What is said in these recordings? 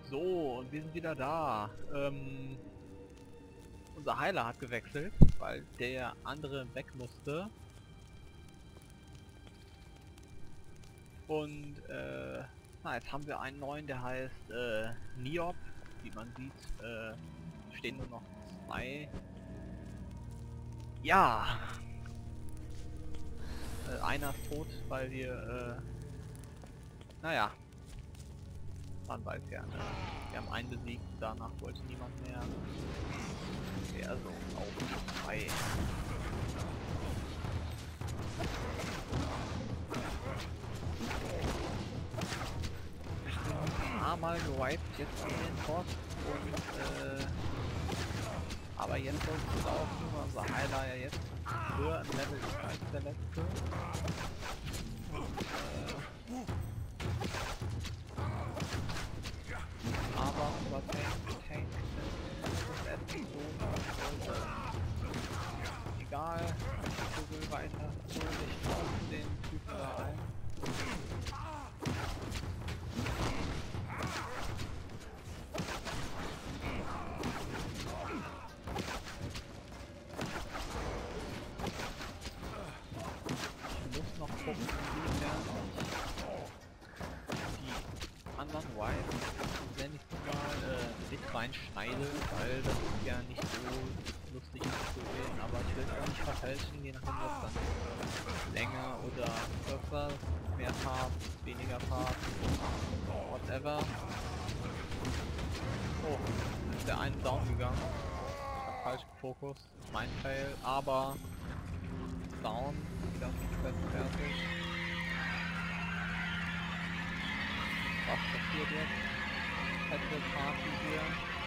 So, und wir sind wieder da. Unser Heiler hat gewechselt, weil der andere weg musste. Und jetzt haben wir einen neuen, der heißt Niop. Wie man sieht, stehen nur noch 2. Ja! Einer ist tot, weil wir, naja, man weiß ja, ne? Wir haben einen besiegt, danach wollte niemand mehr. Also auf 2. Mal gewiped jetzt an den Boss und aber jetzt soll es laufen, weil unser Heiler ja jetzt höher im Level ist als der letzte. Aber unser Tank ist etwas so, egal, ich will weiter so nicht auf den Typen da ein. Wenn ich mal mit reinschneide, weil das ist ja nicht so lustig anzusehen, aber ich will es auch nicht verfälschen, je nachdem was dann länger oder kürzer, mehr Fahrt, weniger Fahrt, whatever. Oh, ist der eine down gegangen. Ich hab falsch gefokust, mein Fail, aber down, wieder fertig. Was passiert jetzt? Hätte Party hier.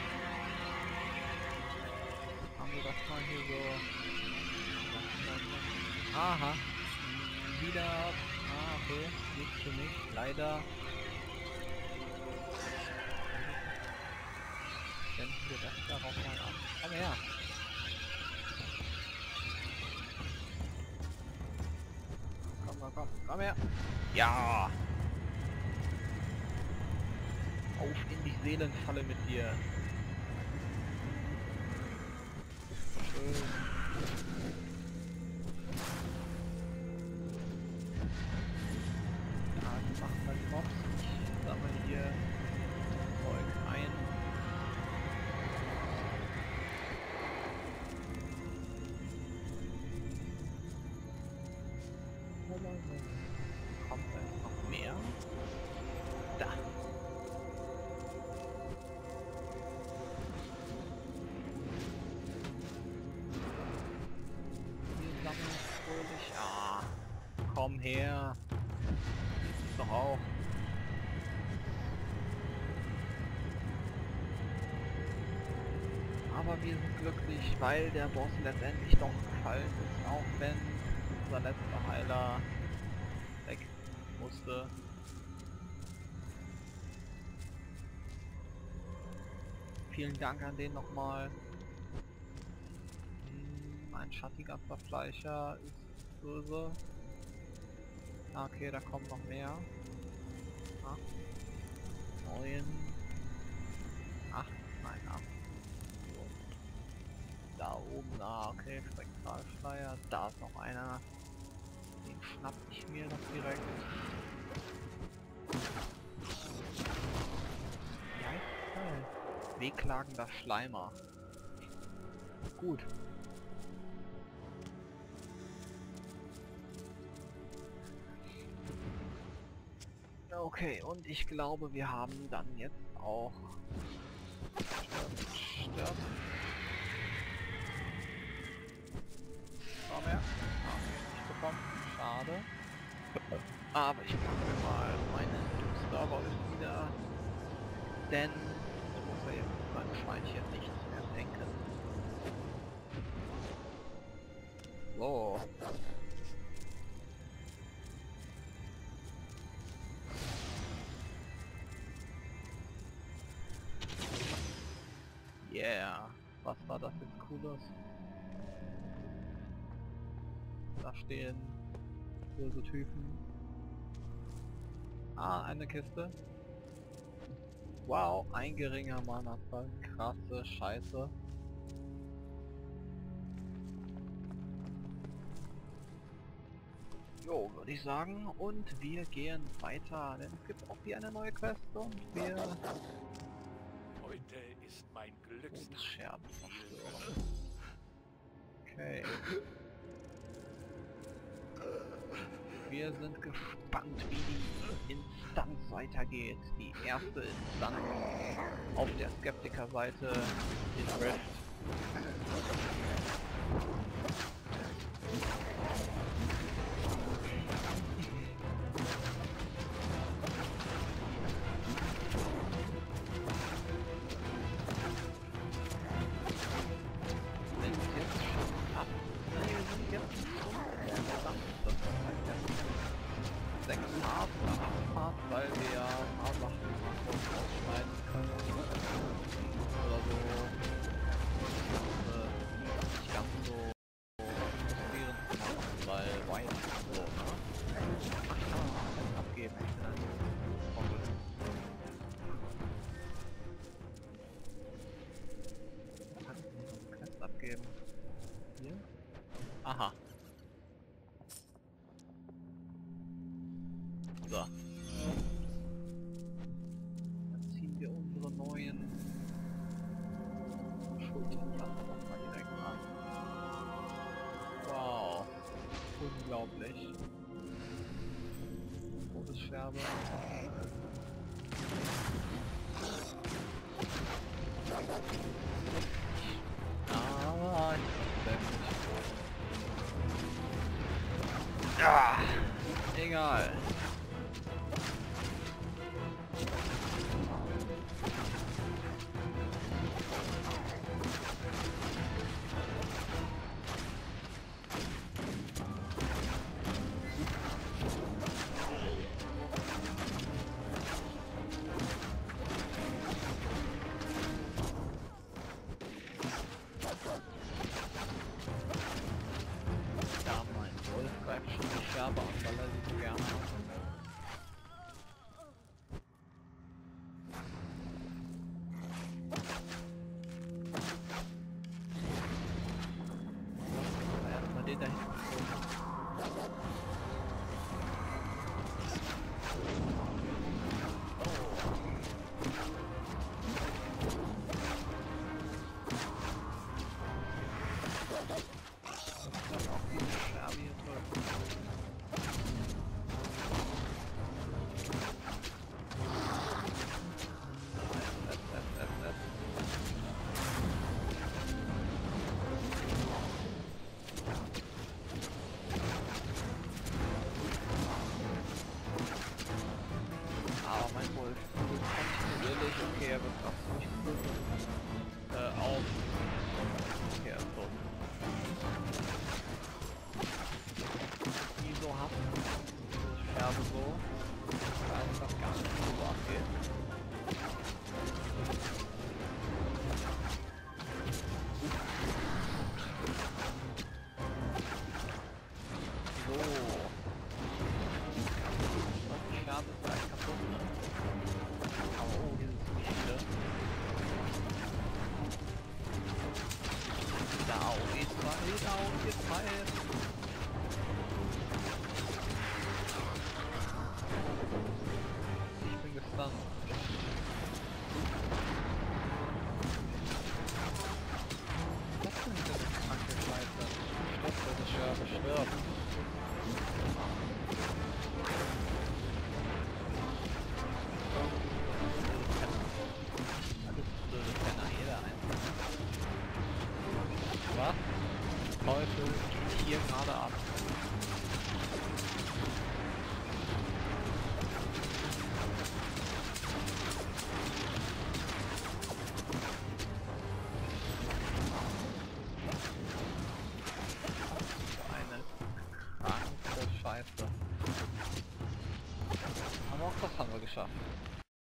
Haben wir das mal hier so. Aha. Wieder. Ah, okay. Nichts für mich. Leider. Wenden wir das darauf mal an. Komm her. Komm her. Ja. Auf in die Seelenfalle mit dir. Schön. Ja, die machen wir die Mobs. Ich sammle hier Zeug ein. Kommt da noch mehr? Da. Ah, komm her. Ist doch auch. Aber wir sind glücklich, weil der Boss letztendlich doch gefallen ist, auch wenn unser letzter Heiler weg musste. Vielen Dank an den nochmal. Ein schattiger Verfleischer ist böse. Ah, okay, da kommen noch mehr. 8, 9, 8, nein, 8. So. Da oben, okay, Spektralschleier. Da ist noch einer. Den schnapp ich mir noch direkt. Ja, wehklagender Schleimer. Gut. Okay, und ich glaube, wir haben dann jetzt auch stirb. Komm her. Okay, nicht bekommen. Schade. Aber ich packe mir mal meine Server wieder. Denn ich muss ja jetzt beim Schweinchen nichts mehr denken. So. Yeah, was war das jetzt Cooles? Da stehen böse Typen. Ah, eine Kiste. Wow, ein geringer Mana-Fall. Krasse Scheiße. Jo, würde ich sagen. Und wir gehen weiter, denn es gibt auch hier eine neue Quest und wir... Heute ist mein Glückstag. Scherben zerstören. Okay. Wir sind gespannt, wie die Instanz weitergeht. Die erste Instanz auf der Skeptiker-Seite in Rift. Sind jetzt schon ab. Nein, wir sind jetzt schon verdammt. Das heißt jetzt 6 Part oder 8 Part, weil wir ja ein paar Sachen mal kurz ausschneiden können. Oder so. Nicht ganz so frustrierend zu machen, weil White so, ne? Ach ja, alles abgeben. Ich bin ein Trottel. Kann ich nicht so eine Quest abgeben? Hier? Aha. So. Dann ziehen wir unsere neuen Schulterplatten nochmal direkt an. Wow. Unglaublich. Todesscherbe. Ah, ja, egal. Ja, mein Wolf greift schon die Scherbe an, weil er sie so gerne hat. Erstmal den da hinten. Aber mein Wolf tut kontinuierlich, okay, er wird auch ziemlich gut auf. Okay, er ist tot. Wieso hat die Scherbe so? Ich weiß, dass gar nicht so abgeht. So. Die Scherbe ist gleich kaputt, ne? Aber oh, hier sind ziemlich viele. Down, jetzt mal. Ich bin gestunt. Was ist denn für eine kranke Scheiße? Stirbt, das Scherbe stirbt. Alles blöde Penner, jeder einzelne. Was? Teufel geht hier gerade ab. Eine kranke Scheiße. Aber auch das haben wir geschafft.